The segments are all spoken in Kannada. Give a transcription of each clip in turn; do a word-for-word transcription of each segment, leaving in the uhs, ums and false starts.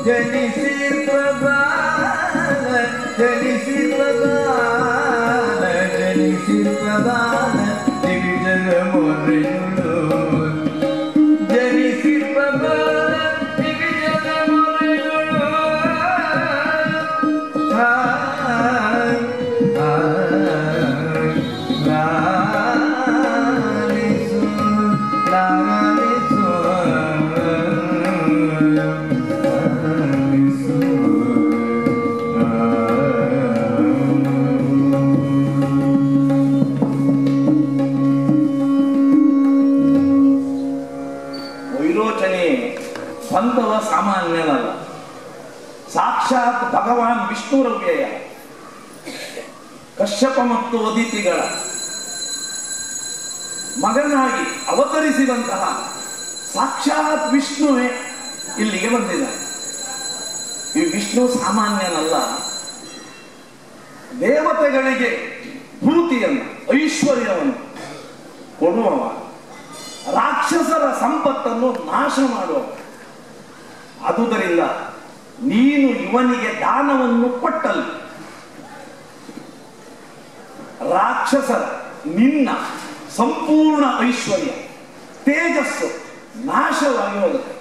ಜನಿಸಿ ಪ್ರಧಾನ ಜನಿಸಿ ಪ್ರಧಾನ ಜನಿಸಿ ಪ್ರಧಾನ ದಿವಿಜನ ಮೊರೆಯುಳು ಜನಿಸಿ ಪ್ರಧಾನ ದಿವಿಜನ ಮೊರೆಯುಳು ಆ ಆ ಲಾಲಿಸು ಲಾಲಿಸು ಬಂಧವ ಸಾಮಾನ್ಯನಲ್ಲ, ಸಾಕ್ಷಾತ್ ಭಗವಾನ್ ವಿಷ್ಣುರವ್ಯಯ. ಕಶ್ಯಪ ಮತ್ತು ಅದಿತಿಗಳ ಮಗನಾಗಿ ಅವತರಿಸಿದಂತಹ ಸಾಕ್ಷಾತ್ ವಿಷ್ಣುವೇ ಇಲ್ಲಿಗೆ ಬಂದಿದ್ದಾನೆ. ಈ ವಿಷ್ಣು ಸಾಮಾನ್ಯನಲ್ಲ, ದೇವತೆಗಳಿಗೆ ಭೂತಿಯನ್ನು ಐಶ್ವರ್ಯವನ್ನು ಕೊಡುವವ, ರಾಕ್ಷಸರ ಸಂಪತ್ತನ್ನು ನಾಶ ಮಾಡುವ. ಆದುದರಿಂದ ನೀನು ಇವನಿಗೆ ದಾನವನ್ನು ಕೊಟ್ಟಲ್ಲಿ ರಾಕ್ಷಸರ ನಿನ್ನ ಸಂಪೂರ್ಣ ಐಶ್ವರ್ಯ ತೇಜಸ್ಸು ನಾಶವಾಗಿ ಹೋಗುತ್ತೆ.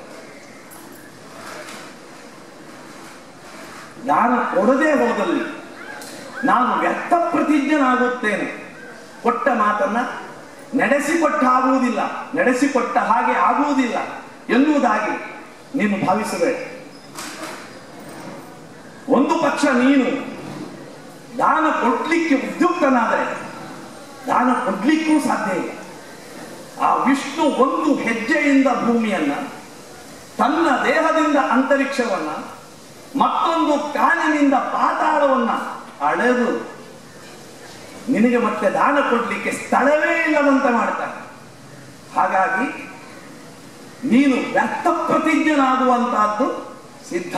ದಾನ ಕೊಡದೇ ಹೋದಲ್ಲಿ ನಾನು ವ್ಯರ್ಥ ಪ್ರತಿಜ್ಞನಾಗುತ್ತೇನೆ. ಕೊಟ್ಟ ಮಾತನ್ನ ನಡೆಸಿಕೊಟ್ಟ ಆಗುವುದಿಲ್ಲ, ನಡೆಸಿಕೊಟ್ಟ ಹಾಗೆ ಆಗುವುದಿಲ್ಲ ಎನ್ನುವುದಾಗಿ ನೀನು ಭಾವಿಸಬೇಡ. ಒಂದು ಪಕ್ಷ ನೀನು ದಾನ ಕೊಡ್ಲಿಕ್ಕೆ ಉದ್ಯುಕ್ತನಾದರೆ ದಾನ ಕೊಡ್ಲಿಕ್ಕೂ ಸಾಧ್ಯ ಇಲ್ಲ. ಆ ವಿಷ್ಣು ಒಂದು ಹೆಜ್ಜೆಯಿಂದ ಭೂಮಿಯನ್ನ, ತನ್ನ ದೇಹದಿಂದ ಅಂತರಿಕ್ಷವನ್ನ, ಮತ್ತೊಂದು ಕಾಲಿನಿಂದ ಪಾತಾಳವನ್ನ ಅಳೆದು ನಿನಗೆ ಮತ್ತೆ ದಾನ ಕೊಡ್ಲಿಕ್ಕೆ ಸ್ಥಳವೇ ಇಲ್ಲದಂತೆ ಮಾಡ್ತಾನೆ. ಹಾಗಾಗಿ ನೀನು ವ್ಯರ್ಥ ಪ್ರತಿಜ್ಞನಾಗುವಂತಹದ್ದು ಸಿದ್ಧ.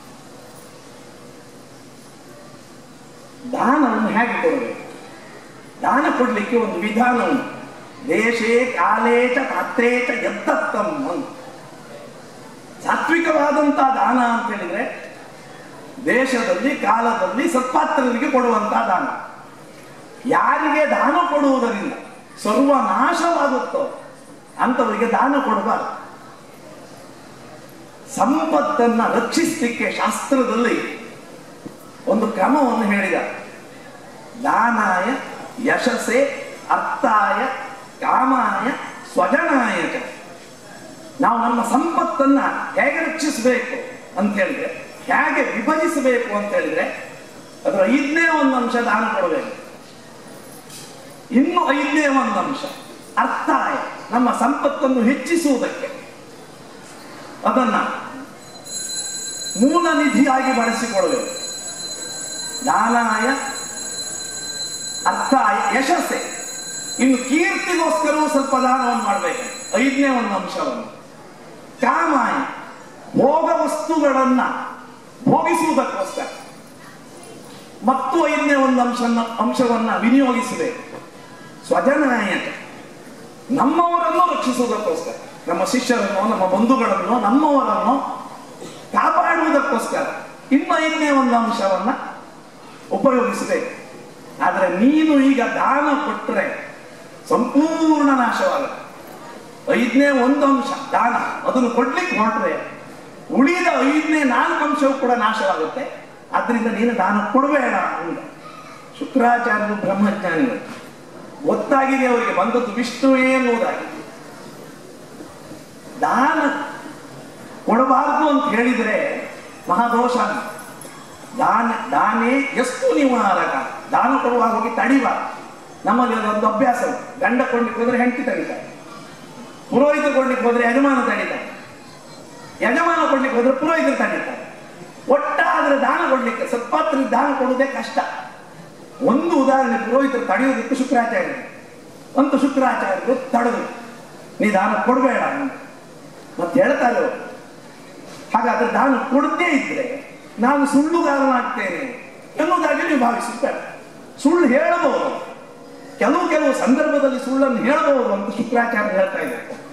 ದಾನವನ್ನು ಹೇಗೆ ಕೊಡಬೇಕು? ದಾನ ಕೊಡ್ಲಿಕ್ಕೆ ಒಂದು ವಿಧಾನ ಉಂಟು. ದೇಶೇ ಕಾಲೇಚ ಪಾತ್ರೇಚ ಯತ್ತತ್ತಂ ಅಂತ. ಸಾತ್ವಿಕವಾದಂತಹ ದಾನ ಅಂತ ಹೇಳಿದ್ರೆ ದೇಶದಲ್ಲಿ ಕಾಲದಲ್ಲಿ ಸತ್ಪಾತ್ರರಿಗೆ ಕೊಡುವಂತಹ ದಾನ. ಯಾರಿಗೆ ದಾನ ಕೊಡುವುದರಿಂದ ಸರ್ವನಾಶವಾಗುತ್ತೋ ಅಂತವರಿಗೆ ದಾನ ಕೊಡಬಾರದು. ಸಂಪತ್ತನ್ನ ರಕ್ಷಿಸಲಿಕ್ಕೆ ಶಾಸ್ತ್ರದಲ್ಲಿ ಒಂದು ಕ್ರಮವನ್ನು ಹೇಳಿದ. ದಾನಾಯ ಯಶಸ್ಸೇ ಅರ್ಥಾಯ ಕಾಮಾಯ ಸ್ವಜನಾಯ. ನಾವು ನಮ್ಮ ಸಂಪತ್ತನ್ನ ಹೇಗೆ ರಕ್ಷಿಸಬೇಕು ಅಂತ ಹೇಳಿದ್ರೆ, ಹೇಗೆ ವಿಭಜಿಸಬೇಕು ಅಂತ ಹೇಳಿದ್ರೆ, ಅದರ ಐದನೇ ಒಂದು ಅಂಶ ದಾನ ಕೊಡಬೇಕು. ಇನ್ನು ಐದನೇ ಒಂದು ಅಂಶ ಅರ್ಥಾಯ, ನಮ್ಮ ಸಂಪತ್ತನ್ನು ಹೆಚ್ಚಿಸುವುದಕ್ಕೆ ಅದನ್ನ ಮೂಲ ನಿಧಿಯಾಗಿ ಬಳಸಿಕೊಳ್ಳಬೇಕು. ದಾನಾಯ ಅರ್ಥಾಯ ಯಶಸ್ಸೆ. ಇನ್ನು ಕೀರ್ತಿಗೋಸ್ಕರವೂ ಸ್ವಲ್ಪ ದಾನವನ್ನು ಮಾಡಬೇಕು, ಐದನೇ ಒಂದು ಅಂಶವನ್ನು. ಕಾಮಾಯ, ಭೋಗ ವಸ್ತುಗಳನ್ನ ಭೋಗಿಸುವುದಕ್ಕೋಸ್ಕರ ಮತ್ತು ಐದನೇ ಒಂದು ಅಂಶ ಅಂಶವನ್ನ ವಿನಿಯೋಗಿಸಬೇಕು. ಸ್ವಜನಾಯಕ, ನಮ್ಮವರನ್ನು ರಕ್ಷಿಸುವುದಕ್ಕೋಸ್ಕರ, ನಮ್ಮ ಶಿಷ್ಯರನ್ನು, ನಮ್ಮ ಬಂಧುಗಳನ್ನು, ನಮ್ಮವರನ್ನು ಕಾಪಾಡುವುದಕ್ಕೋಸ್ಕರ ಇನ್ನು ಐದನೇ ಒಂದು ಅಂಶವನ್ನ ಉಪಯೋಗಿಸಬೇಕು. ಆದರೆ ನೀನು ಈಗ ದಾನ ಕೊಟ್ಟರೆ ಸಂಪೂರ್ಣ ನಾಶವಾಗುತ್ತೆ. ಐದನೇ ಒಂದು ಅಂಶ ದಾನ, ಅದನ್ನು ಕೊಡ್ಲಿಕ್ಕೆ ಹೊರಟ್ರೆ ಉಳಿದ ಐದನೇ ನಾಲ್ಕು ಅಂಶವು ಕೂಡ ನಾಶವಾಗುತ್ತೆ. ಆದ್ರಿಂದ ನೀನು ದಾನ ಕೊಡಬೇಡ ಅಂತ ಶುಕ್ರಾಚಾರ್ಯರು ಬ್ರಹ್ಮಜ್ಞಾನಿಗಳು ಗೊತ್ತಾಗಿದೆ, ಅವರಿಗೆ ಬಂದದ್ದು ವಿಷ್ಣುವೇ ಎನ್ನುವುದಾಗಿ. ದಾನ ಕೊಡಬಾರದು ಅಂತ ಹೇಳಿದ್ರೆ ಮಹಾದೋಷ. ದಾನ ದಾನೇ ಎಷ್ಟು ನಿವಾರಕ. ದಾನ ಕೊಡುವಾಗ ಹೋಗಿ ತಡಿಬಾರ್ದು. ನಮ್ಮಲ್ಲಿ ಅದೊಂದು ಅಭ್ಯಾಸ. ಗಂಡ ಕೊಂಡ್ಲಿಕ್ಕೆ ಹೋದ್ರೆ ಹೆಂಡತಿ ತಡಿತಾರೆ, ಪುರೋಹಿತ ಕೊಂಡ್ಲಿಕ್ಕೆ ಹೋದ್ರೆ ಯಜಮಾನ ತಡಿತಾರೆ, ಯಜಮಾನ ಕೊಡ್ಲಿಕ್ಕೆ ಹೋದ್ರೆ ಪುರೋಹಿತರು ತಡಿತಾರೆ. ಒಟ್ಟಾದ್ರೆ ದಾನ ಕೊಡ್ಲಿಕ್ಕೆ ಸತ್ಪಾತ್ರಿಗೆ ದಾನ ಕೊಡುವುದೇ ಕಷ್ಟ. ಒಂದು ಉದಾಹರಣೆ, ಪುರೋಹಿತರು ತಡೆಯುವುದಕ್ಕೆ ಶುಕ್ರಾಚಾರ್ಯರು ಅಂತ ಶುಕ್ರಾಚಾರ್ಯರು ತಡೆದು ನೀ ದಾನ ಕೊಡಬೇಡ ಮತ್ತೆ ಹೇಳ್ತಾರೆ. ಹಾಗಾದ್ರೆ ದಾನ ಕೊಡದೇ ಇದ್ರೆ ನಾನು ಸುಳ್ಳುಗಾರನಾಗ್ತೇನೆ ಎನ್ನುವುದಾಗಿ ನೀವು ಭಾವಿಸುತ್ತಾರೆ. ಸುಳ್ಳು ಹೇಳಬಹುದು, ಕೆಲವು ಕೆಲವು ಸಂದರ್ಭದಲ್ಲಿ ಸುಳ್ಳನ್ನು ಹೇಳಬಹುದು ಅಂತ ಶುಕ್ರಾಚಾರ್ಯ ಹೇಳ್ತಾ ಇದ್ದಾರೆ.